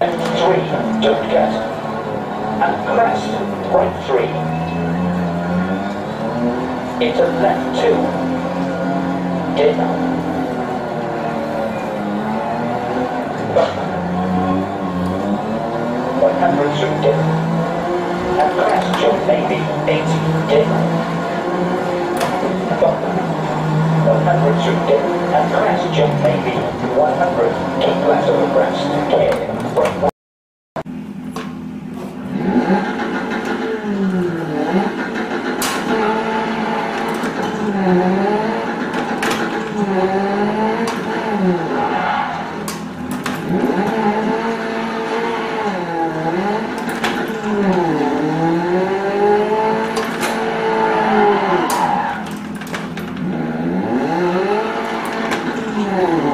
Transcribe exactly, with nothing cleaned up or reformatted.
three, don't cut. And crest, right three. Into left two. Dip. Bump. one hundred through dip. And crest jump maybe, eighty, dip. Bump. one hundred through dip. And crest jump maybe, one hundred. Keep flat over crest. Clear. Right. Yeah.